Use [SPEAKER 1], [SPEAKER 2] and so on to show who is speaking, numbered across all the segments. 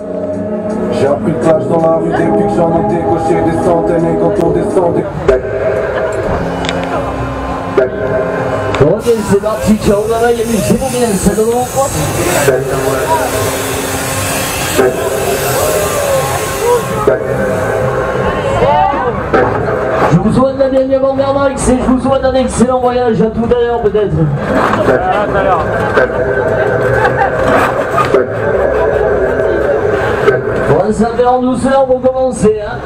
[SPEAKER 1] J'ai appris le clash dans la rue depuis que j'en ai décoché des centaines et quand on descendait.
[SPEAKER 2] Ok, c'est parti, ciao, là-bas, il y a du c'est bon bien, ça donne quoi. Je vous souhaite la bienvenue avant Max et je vous souhaite un excellent voyage, à tout à l'heure peut-être. On va s'appeler en douceur pour commencer, hein.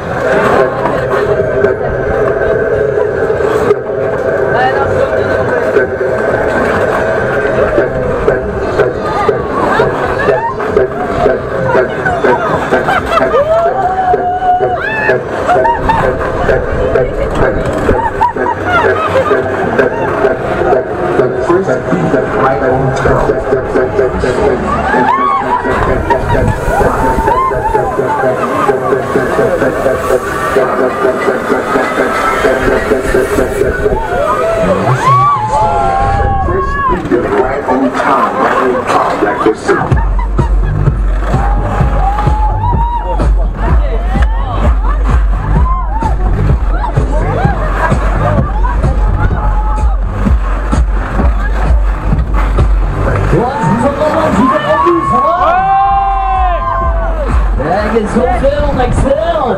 [SPEAKER 2] Qu'est-ce qu'on fait? On accélère.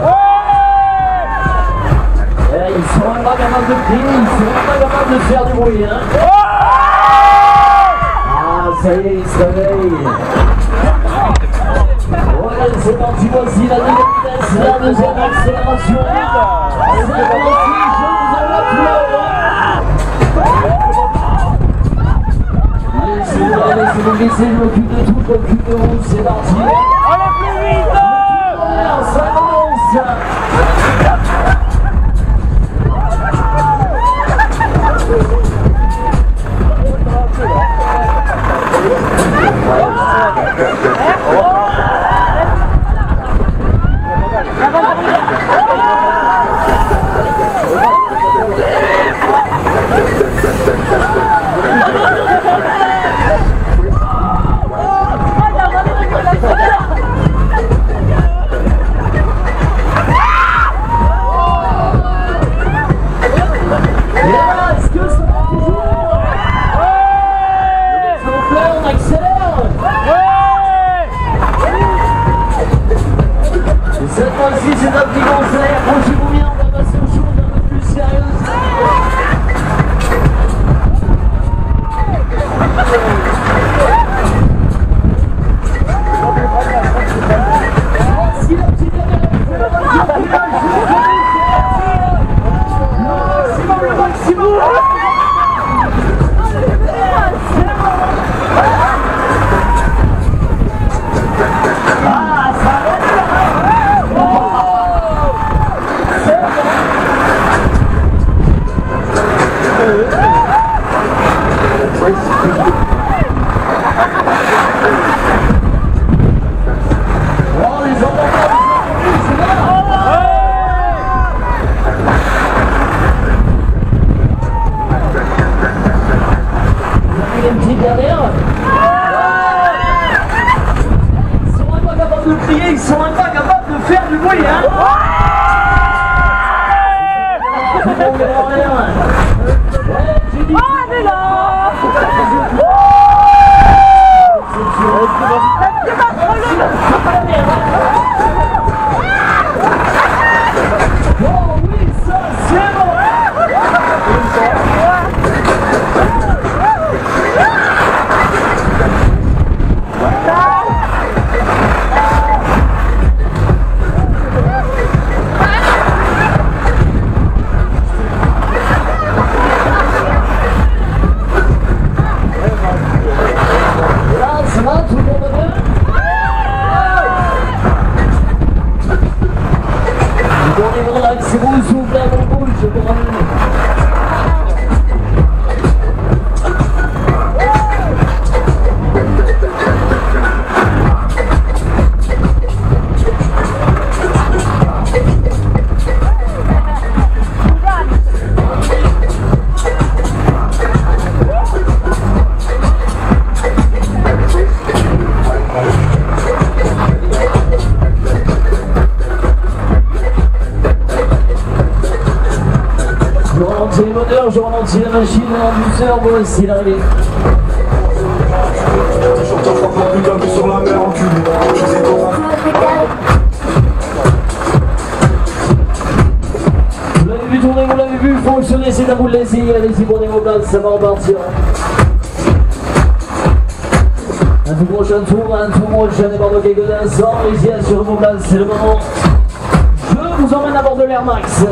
[SPEAKER 2] Ils sont même pas capables de crier, ils sont même pas capables de faire du bruit, hein. Ah, ça y est, ils se réveillent. Ouais, c'est parti, voici la deuxième vitesse, la deuxième accélération. C'est parti, je vous envoie tout là-haut. Laissez-vous glisser, je m'occupe de tout, je m'occupe de vous, c'est parti.
[SPEAKER 3] Allez plus vite!
[SPEAKER 2] Ça commence. Cette fois-ci, c'est notre petit conseil. Approchez-vous bien, on va passer aux choses un peu plus sérieuses. Voici la petite le maximum. Ils sont même pas capables de faire du bruit, hein. C'est bon, ils sont ouverts dans le rouge, c'est pour ramener. douceur, je ralentis la machine en douceur, voici l'arrivée.
[SPEAKER 1] J'entends pas plus qu'un peu sur la mer enculé. Je sais
[SPEAKER 2] Vous l'avez vu tourner, vous l'avez vu fonctionner, c'est à vous de l'essayer. Allez-y, prenez vos places, ça va repartir. Un tout prochain et pendant quelques instants, ici sur vos places, c'est le moment. Je vous emmène à bord de l'Air Max.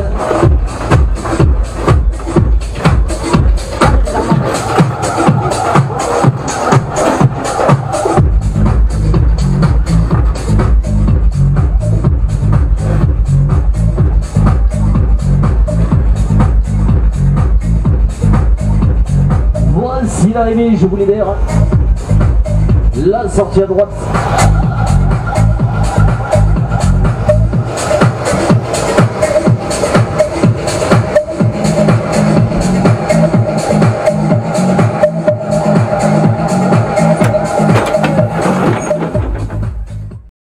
[SPEAKER 2] Voici l'arrivée, je vous libère. La sortie à droite.